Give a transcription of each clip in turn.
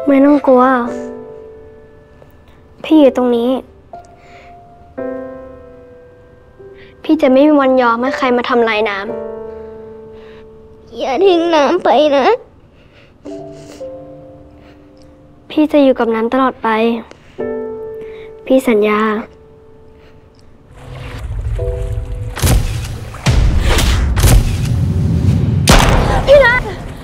ไม่ต้องกลัวพี่อยู่ตรงนี้พี่จะไม่มีวันยอมให้ใครมาทำลายน้ำอย่าทิ้งน้ำไปนะพี่จะอยู่กับน้ำตลอดไปพี่สัญญาพี่นัท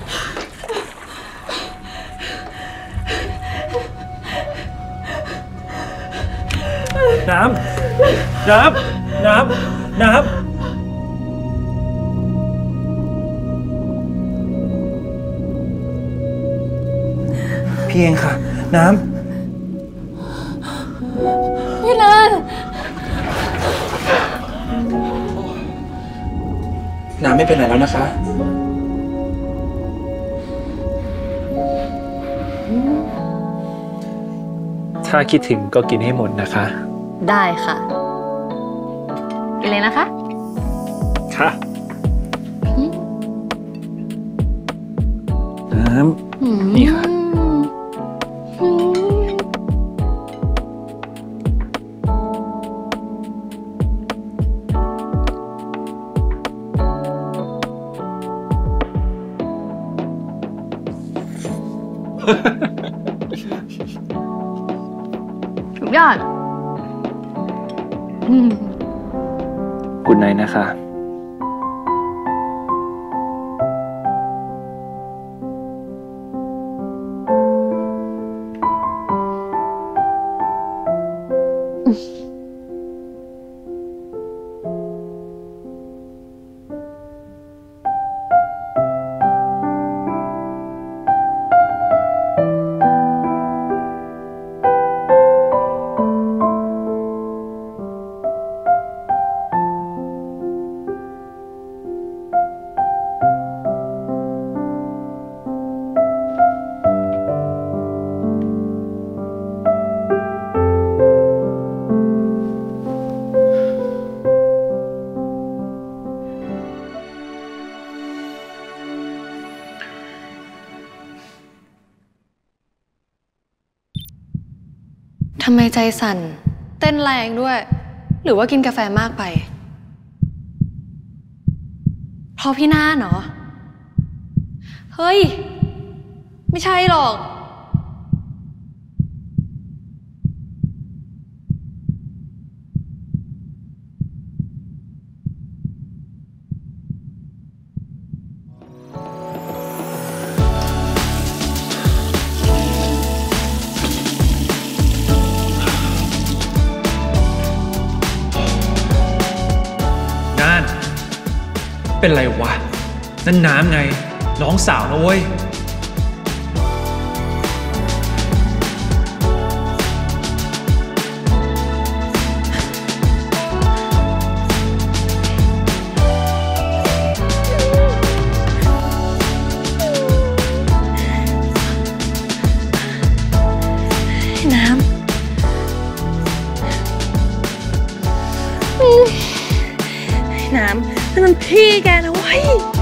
น้ำพี่เองค่ะน้ำพี่นัทน้ำไม่เป็นไรแล้วนะคะถ้าคิดถึงก็กินให้หมดนะคะได้ค่ะกินเลยนะคะค่ะน้ำนี่ค่ะสุดยอดกุดไนท์นะคะทำไมใจสั่นเต้นแรงด้วยหรือว่ากินกาแฟมากไปเพราะพี่นาเหรอเฮ้ยไม่ใช่หรอกเป็นไรวะนั่นน้ำไงน้องสาวนะเว้ยน้ำนั่นมันพี่แกนะเว้ย